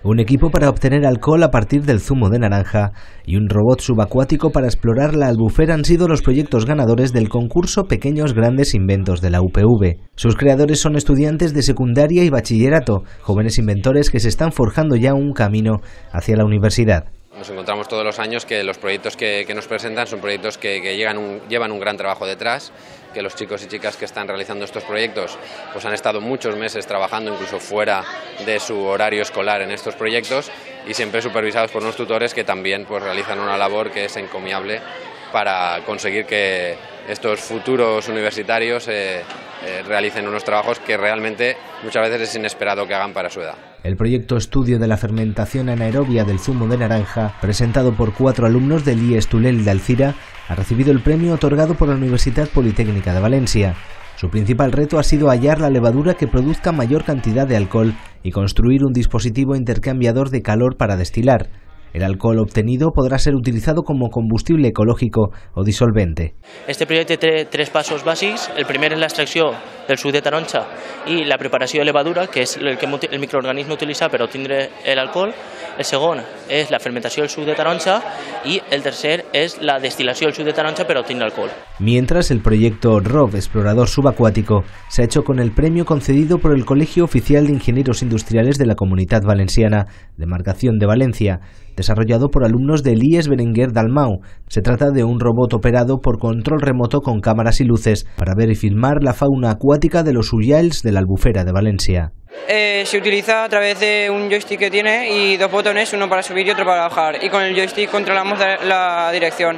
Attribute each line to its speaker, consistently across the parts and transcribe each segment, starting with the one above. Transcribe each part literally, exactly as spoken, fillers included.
Speaker 1: un equipo para obtener alcohol a partir del zumo de naranja y un robot subacuático para explorar la albufera han sido los proyectos ganadores del concurso Pequeños Grandes Inventos de la U P V. Sus creadores son estudiantes de secundaria y bachillerato, jóvenes inventores que se están forjando ya un camino hacia la universidad.
Speaker 2: Nos encontramos todos los años que los proyectos que, que nos presentan son proyectos que, que llegan un, llevan un gran trabajo detrás, que los chicos y chicas que están realizando estos proyectos pues han estado muchos meses trabajando incluso fuera de su horario escolar en estos proyectos y siempre supervisados por unos tutores que también pues realizan una labor que es encomiable para conseguir que estos futuros universitarios eh, eh, realicen unos trabajos que realmente muchas veces es inesperado que hagan para su edad.
Speaker 1: El proyecto Estudio de la Fermentación Anaerobia del Zumo de Naranja, presentado por cuatro alumnos del I E S Tulel de Alcira, ha recibido el premio otorgado por la Universidad Politécnica de Valencia. Su principal reto ha sido hallar la levadura que produzca mayor cantidad de alcohol y construir un dispositivo intercambiador de calor para destilar. El alcohol obtenido podrá ser utilizado como combustible ecológico o disolvente.
Speaker 3: Este projecte té tres passos bàsics. El primer és l'extracció del suc de taronja i la preparació de levadura, que és el que el microorganisme utilitza per obtindre l'alcohol. El segon és la fermentació del suc de taronja i el tercer és la destilació del suc de taronja per obtindre alcohol.
Speaker 1: Mientras, el proyecto R O V Explorador Subacuático se ha hecho con el premio concedido por el Colegio Oficial de Ingenieros Industriales de la Comunitat Valenciana, demarcación de Valencia, desarrollado por alumnos del I E S Berenguer Dalmau. Se trata de un robot operado por control remoto con cámaras y luces para ver y filmar la fauna acuática de los ullals de la Albufera de Valencia.
Speaker 4: Eh, se utiliza a través de un joystick que tiene y dos botones, uno para subir y otro para bajar, y con el joystick controlamos la dirección.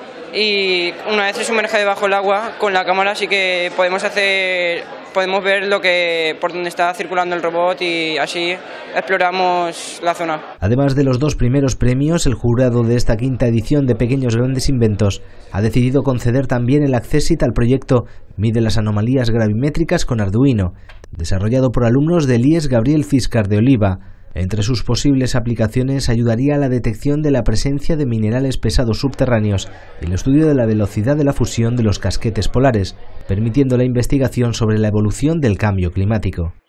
Speaker 4: Y una vez se sumerge debajo del agua, con la cámara sí que podemos hacer, podemos ver lo que por donde está circulando el robot y así exploramos la zona.
Speaker 1: Además de los dos primeros premios, el jurado de esta quinta edición de Pequeños Grandes Inventos ha decidido conceder también el Accessit al proyecto Mide las anomalías gravimétricas con Arduino, desarrollado por alumnos del I E S Gabriel Ciscar de Oliva. Entre sus posibles aplicaciones ayudaría a la detección de la presencia de minerales pesados subterráneos y el estudio de la velocidad de la fusión de los casquetes polares, permitiendo la investigación sobre la evolución del cambio climático.